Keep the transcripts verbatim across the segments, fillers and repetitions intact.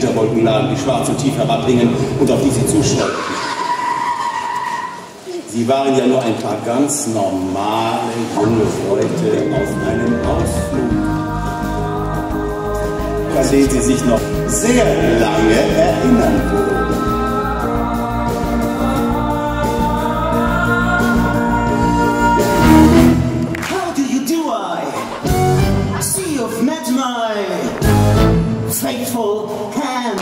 Gewitterwolkenlagen, die schwarz und tief herabringen und auf die sie zuschleudern. Sie waren ja nur ein paar ganz normale junge Leute auf einem Ausflug, an den sie sich noch sehr lange erinnern würden. How do you do, I? I see you've met my faithful hand.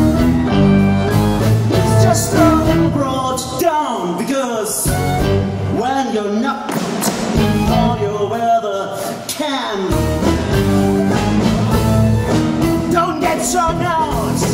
It's just all brought down because when you're not all your weather can. Don't get strung out.